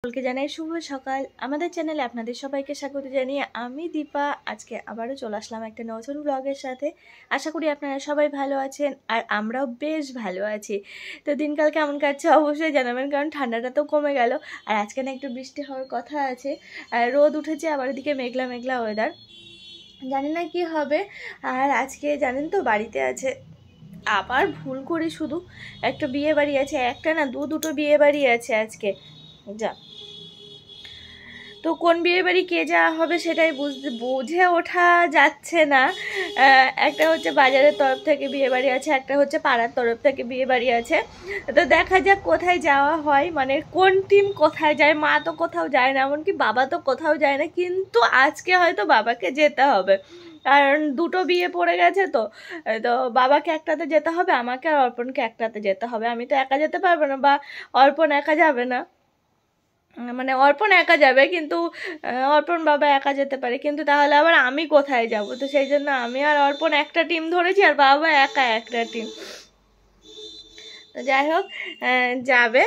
সকলকে জানাই শুভ সকাল। আমাদের চ্যানেলে আপনাদের সবাইকে স্বাগত জানিয়ে আমি দীপা আজকে আবারও চলে আসলাম একটা নতুন ব্লগের সাথে। আশা করি আপনারা সবাই ভালো আছেন আর আমরাও বেশ ভালো আছি। তো দিনকাল কেমন কাটছে অবশ্যই জানাবেন, কারণ ঠান্ডাটা তো কমে গেল আর আজকে না একটু বৃষ্টি হওয়ার কথা আছে। আর রোদ উঠেছে, আবার এদিকে মেঘলা মেঘলা ওয়েদার, জানি না কি হবে। আর আজকে জানেন তো বাড়িতে আছে, আবার ভুল করি শুধু একটা বিয়ে বাড়ি আছে, একটা না দুটো বিয়ে বাড়ি আছে আজকে। যা, তো কোন বিয়ে বাড়ি কে যাওয়া হবে সেটাই বুঝে ওঠা যাচ্ছে না। একটা হচ্ছে বাজারের তরফ থেকে বিয়ে বাড়ি আছে, একটা হচ্ছে পাড়ার তরফ থেকে বিয়ে বাড়ি আছে। তো দেখা যাক কোথায় যাওয়া হয়, মানে কোন টিম কোথায় যায়। মা তো কোথাও যায় না, এমনকি বাবা তো কোথাও যায় না, কিন্তু আজকে হয়তো বাবাকে যেতে হবে, কারণ দুটো বিয়ে পড়ে গেছে। তো তো বাবাকে একটাতে যেতে হবে, আমাকে আর অর্পণকে একটাতে যেতে হবে। আমি তো একা যেতে পারবো না, বা অর্পণ একা যাবে না, মানে অর্পণ একা যাবে কিন্তু অর্পণ বাবা একা যেতে পারে, কিন্তু তাহলে আবার আমি কোথায় যাব? তো সেই জন্য আমি আর অর্পণ একটা টিম ধরেছি আর বাবা একা একটা টিম। তো যাই হোক, যাবে।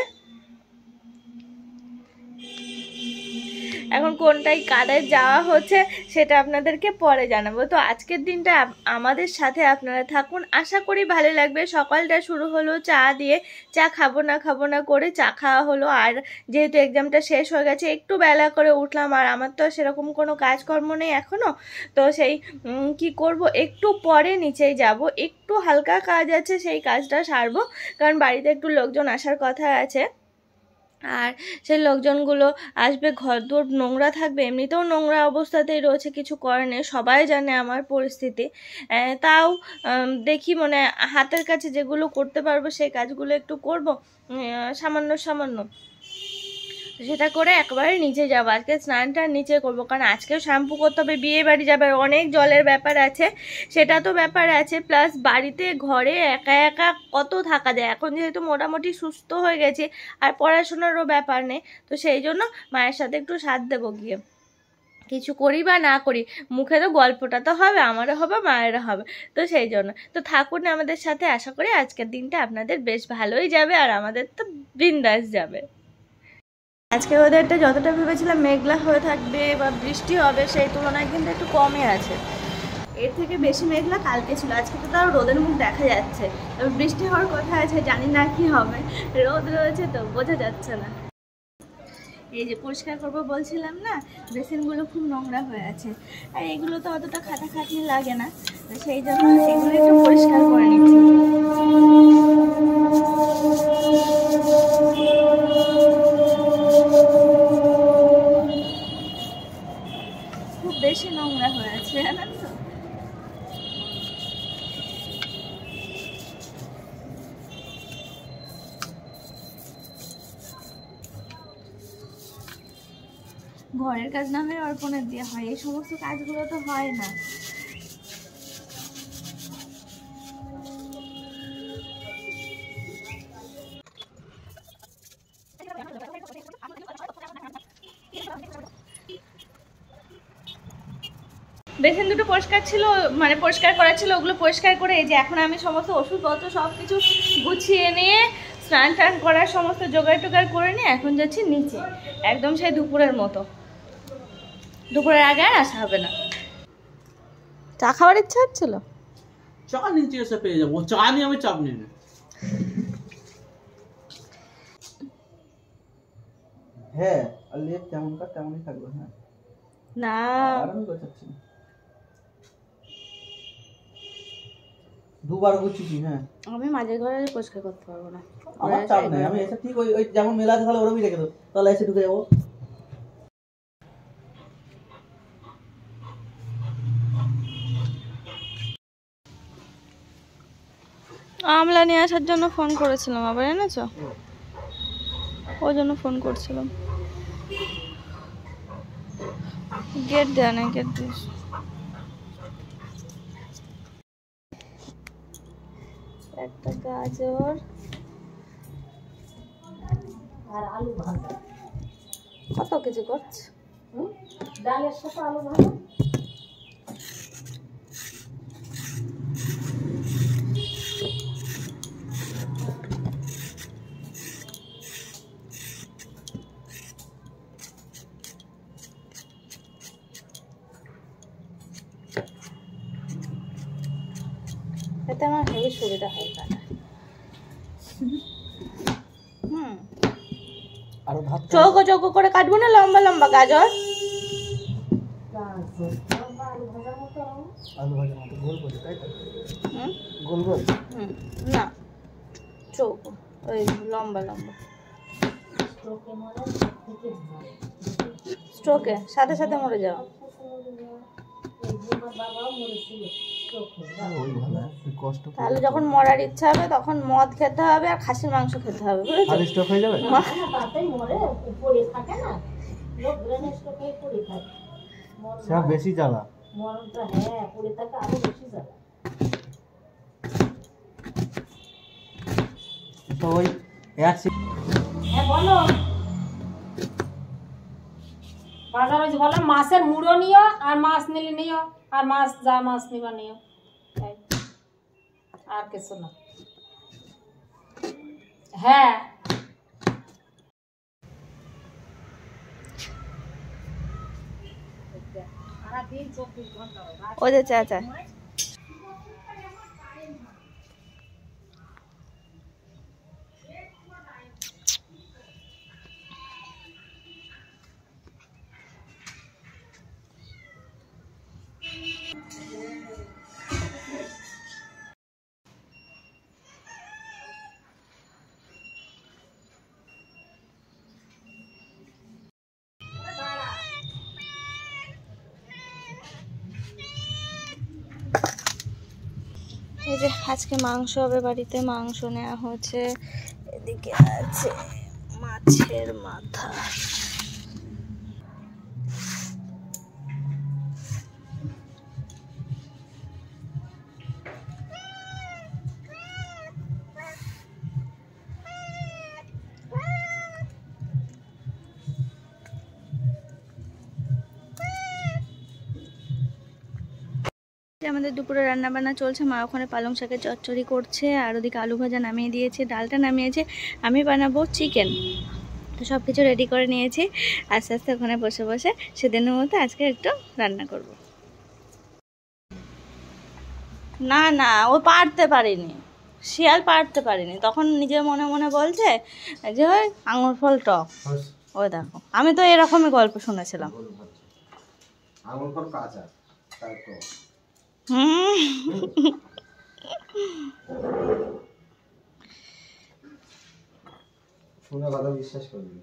এখন কোনটাই কাদের যাওয়া হচ্ছে সেটা আপনাদেরকে পরে জানাবো। তো আজকের দিনটা আমাদের সাথে আপনারা থাকুন, আশা করি ভালো লাগবে। সকালটা শুরু হলো চা দিয়ে, চা খাবো না করে চা খাওয়া হলো। আর যেহেতু এক্সামটা শেষ হয়ে গেছে, একটু বেলা করে উঠলাম, আর আমার তো সেরকম কোনো কাজকর্ম নেই এখনও। তো সেই কি করব, একটু পরে নিচেই যাব, একটু হালকা কাজ আছে, সেই কাজটা সারবো, কারণ বাড়িতে একটু লোকজন আসার কথা আছে। আর সেই লোকজনগুলো আসবে, ঘর দোর নোংরা থাকবে, এমনিতেও নোংরা অবস্থাতেই রয়েছে, কিছু করার নেই, সবাই জানে আমার পরিস্থিতি। তাও দেখি, মানে হাতের কাছে যেগুলো করতে পারবো সেই কাজগুলো একটু করব, সামান্য সামান্য, সেটা করে একবারে নিচে যাবো। আজকে স্নানটা নিচে করব, কারণ আজকেও শ্যাম্পু করতে হবে, বিয়ে বাড়ি যাবে, অনেক জলের ব্যাপার আছে, সেটা তো ব্যাপার আছে। প্লাস বাড়িতে ঘরে একা একা কত থাকা যায়, এখন যেহেতু মোটামুটি সুস্থ হয়ে গেছি আর পড়াশোনারও ব্যাপার নেই, তো সেই জন্য মায়ের সাথে একটু সাথ দেবো গিয়ে। কিছু করি বা না করি, মুখে তো গল্পটা তো হবে, আমারও হবে মায়েরও হবে। তো সেই জন্য তো থাকুন আমাদের সাথে, আশা করি আজকের দিনটা আপনাদের বেশ ভালোই যাবে আর আমাদের তো বিন্দাস যাবে। আজকে ওয়েদারটা যতটা ভেবেছিলাম মেঘলা হয়ে থাকবে বা বৃষ্টি হবে, সেই তুলনায় কিন্তু একটু কমই আছে। এর থেকে বেশি মেঘলা কালকে ছিল, আজকে তো তাও রোদের মুখ দেখা যাচ্ছে। তবে বৃষ্টি হওয়ার কথা আছে, জানি না কি হবে, রোদ রয়েছে তো বোঝা যাচ্ছে না। এই যে পরিষ্কার করবো বলছিলাম না, বেসিনগুলো খুব নোংরা হয়ে আছে, আর এগুলো তো অতটা খাটাখাটনি লাগে না, সেই জন্য এগুলো একটু পরিষ্কার করে নিচ্ছি। খুব বেশি নোংরা হয়ে আছে, জানেন তো। ঘরের কাজ না হয়ে অর্পণের দিয়ে হয়, এই সমস্ত কাজগুলো তো হয় না। বেসিন দুটো পরিষ্কার ছিল, মানে পরিষ্কার করা ছিল, ওগুলো পরিষ্কার করে এই যে এখন আমি সমস্ত ওষুধপত্র সব কিছু গুছিয়ে নিয়ে স্নান টান করার সমস্ত জোগাড় টোগাড় করে নিয়ে এখন যাচ্ছি নিচে, একদম সেই দুপুরের মতো। দুপুরের আগে আর আসা হবে না। চা খাওয়ার ইচ্ছা হচ্ছিল, চা নিচে এসে পেয়ে যাবো, চা নিয়ে আমি চাপ নিই না। হ্যাঁ, আর লেপ যেমনকার তেমনই থাকবে। হ্যাঁ না আর আমি গোছাচ্ছি না, দুবার গুছিয়েছি। হ্যাঁ আমি মাঝে ঘরে পরিষ্কার করতে পারবো না, আমার চাপ নেই, আমি এসে ঠিক ওই যেমন মেলা আছে তাহলে ওরমই রেখে দেবো, তাহলে এসে ঢুকে যাবো। আমলা নিয়ে আসার জন্য ফোন করেছিলাম, আবার এনেছো? ওই জন্য ফোন করছিলাম। গেট দেয়া নেই, গেট দিস। একটা গাজর আর আলু ভাজা। কত কিছু করছে, ডালের সাথে আলু ভাজা। এতে আমার হেবি সুবিধা হয় কাটা। আর ভাত চৌকো চৌকো করে কাটবো না লম্বা লম্বা গাজর? আলু ভাজার মতো গোল করে, তাই তো? হুম গোল গোল। না, চৌকো, ওই লম্বা লম্বা। স্ট্রোকে সাথে সাথে মরে যাও। ওই ভালো, কষ্ট তাহলে যখন মরার ইচ্ছা হবে তখন মদ খেতে হবে আর খাসির মাংস খেতে হবে, বুঝেছো? আর স্টক হয়ে যাবে। সেটা বেশি জ্বালা। তো ওই এক বাজার হয়েছে বলে মাছের মুড়ো নিও, আর মাছ নিলে নিও, আর মাছ যা মাছ নিবা নিও, তাই আর কিছু না। হ্যাঁ সারাদিন 24 ঘন্টা ওই যে চাচা এই যে আজকে মাংস হবে বাড়িতে, মাংস নেওয়া হচ্ছে। এদিকে আছে মাছের মাথা। আমাদের দুপুরে রান্না বান্না চলছে, মা ওখানে পালং শাকের চচ্চড়ি করছে, আর ওদিকে আলু ভাজা নামিয়ে দিয়েছে, ডালটা নামিয়েছে। আমি বানাবো চিকেন, তো সব কিছু রেডি করে নিয়েছি। আস্তে আস্তে ওখানে বসে বসে সেদিনের মতো আজকে একটু রান্না করব। না না, ও পারতে পারিনি, শিয়াল পারতে পারিনি, তখন নিজের মনে মনে বলছে যে ওই আঙুর ফল টক। ওই দেখো, আমি তো এরকমই গল্প শুনেছিলাম। আঙুর ফল কাঁচা, তাই তো। শুনে কথা বিশ্বাস করবি।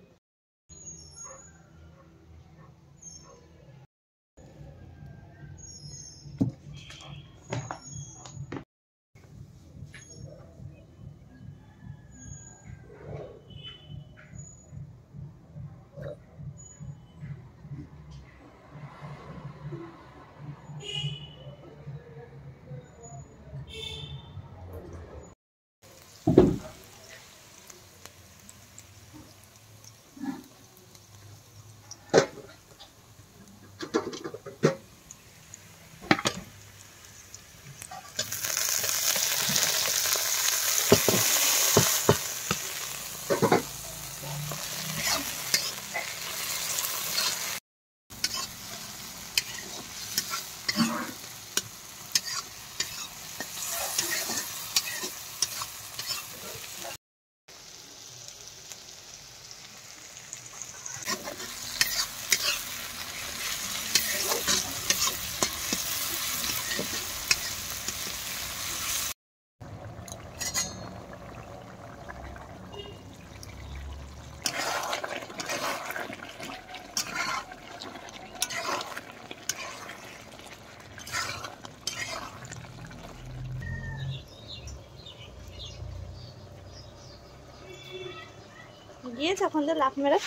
গিয়েছে এখন তো লাফ মেরে।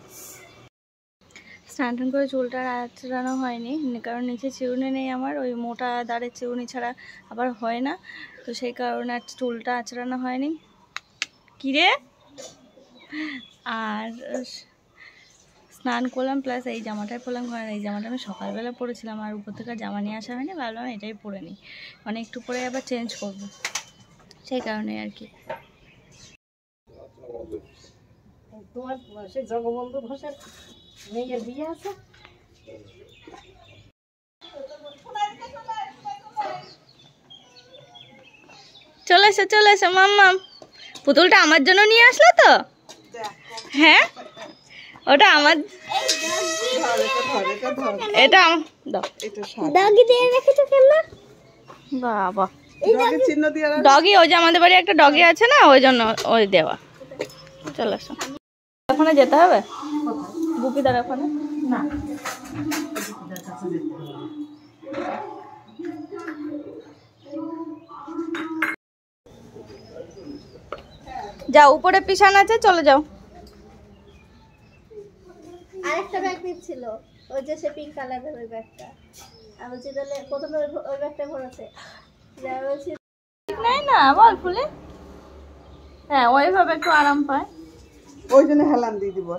স্নান টান করে চুলটা আঁচড়ানো হয়নি, কারণ নিচে চিরুনি নেই আমার, ওই মোটা দাঁড়ের চিরুনি ছাড়া আবার হয় না, তো সেই কারণে আর চুলটা আঁচড়ানো হয়নি। কিরে, আর স্নান করলাম, প্লাস এই জামাটাই পরলাম, কারণ এই জামাটা আমি সকালবেলা পরেছিলাম আর উপর থেকে জামা নিয়ে আসা হয়নি, ভাবলাম এটাই পরে নিই, মানে একটু পরে আবার চেঞ্জ করব, সেই কারণে আর কি। তোমার সেই জগবন্ধু ঘোষের মেয়ের বিয়ে আছে। চলে এসো চলে এসো মাম্মাম। পুতুলটা আমার জন্য নিয়ে আসলো তো? হ্যাঁ, ওটা আমার, এটা ডগি দিয়ে রেখেছো কেন? বাবা ডগি, ওই যে আমাদের বাড়ি একটা ডগি আছে না, ওই জন্য ওই দেওয়া। চলে আসো। ওখানে যেতে হবে গুপিদার ওখানে? না, যাও, উপরে পিছান আছে, চলে যাও। আরেকটা ব্যাগ নিচ্ছিল, ওই যে সে পিঙ্ক কালারের ওই ব্যাগটা। আর বলছি তাহলে প্রথমে ওই ব্যাগটা ভরেছে, বলছি নাই না বল ফুলে। হ্যাঁ, ওইভাবে একটু আরাম পায়, ওই জন্য হেলান দিয়ে দিব।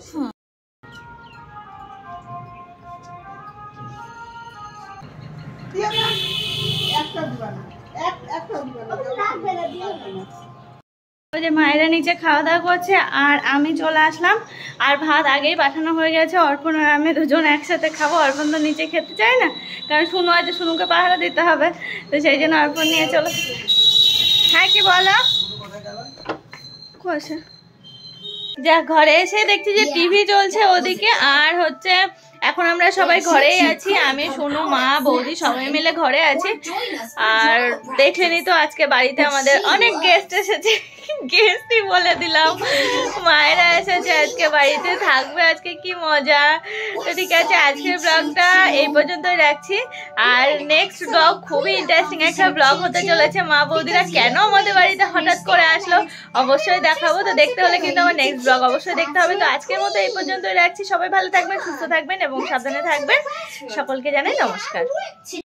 ওই যে মায়েরা নিচে খাওয়া দাওয়া করছে আর আমি চলে আসলাম। আর ভাত আগেই পাঠানো হয়ে গেছে, অর্পণ আর আমি দুজন একসাথে খাবো। অর্পণ তো নিচে খেতে চায় না, কারণ শুনু আছে, শুনুকে পাহারা দিতে হবে, তো সেই জন্য অর্পণ নিয়ে চলে। হ্যাঁ কি বলো? কুয়াশা যা, ঘরে এসে দেখছি যে টিভি চলছে ওদিকে, আর হচ্ছে এখন আমরা সবাই ঘরেই আছি, আমি শুনু মা বৌদি সবাই মিলে ঘরে আছি। আর দেখলেনি তো আজকে বাড়িতে আমাদের অনেক গেস্ট এসেছে, গেস্টই বলে দিলাম, মায়েরা এসেছে আজকে বাড়িতে, থাকবে আজকে, কি মজা। তো ঠিক আছে, আজকের ব্লগটা এই পর্যন্তই রাখছি। আর নেক্সট ব্লগ খুবই ইন্টারেস্টিং একটা ব্লগ হতে চলেছে। মা বৌদিরা কেন আমাদের বাড়িতে হঠাৎ করে আসলো অবশ্যই দেখাবো, তো দেখতে হলে কিন্তু আমার নেক্সট ব্লগ অবশ্যই দেখতে হবে। তো আজকের মতো এই পর্যন্তই রাখছি, সবাই ভালো থাকবেন, সুস্থ থাকবেন এবং সাবধানে থাকবেন। সকলকে জানাই নমস্কার।